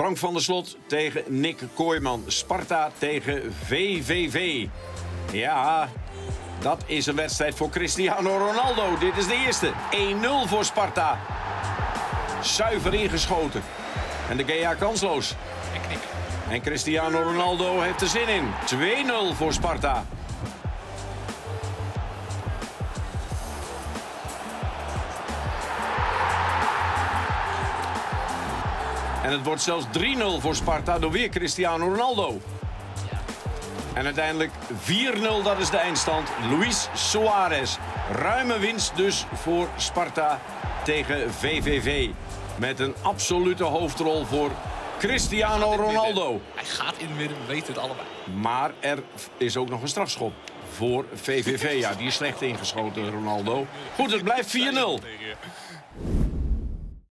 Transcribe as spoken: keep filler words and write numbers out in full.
Frank van der Slot tegen Nick Kooijman. Sparta tegen V V V. Ja, dat is een wedstrijd voor Cristiano Ronaldo. Dit is de eerste. één nul voor Sparta. Zuiver ingeschoten. En de Gea kansloos. En knik. En Cristiano Ronaldo heeft er zin in. twee nul voor Sparta. En het wordt zelfs drie nul voor Sparta door weer Cristiano Ronaldo. En uiteindelijk vier nul, dat is de eindstand. Luis Suarez. Ruime winst dus voor Sparta tegen V V V. Met een absolute hoofdrol voor Cristiano Ronaldo. Hij gaat in het midden, we weten het allebei. Maar er is ook nog een strafschop voor V V V. Ja, die is slecht ingeschoten, Ronaldo. Goed, het blijft vier nul.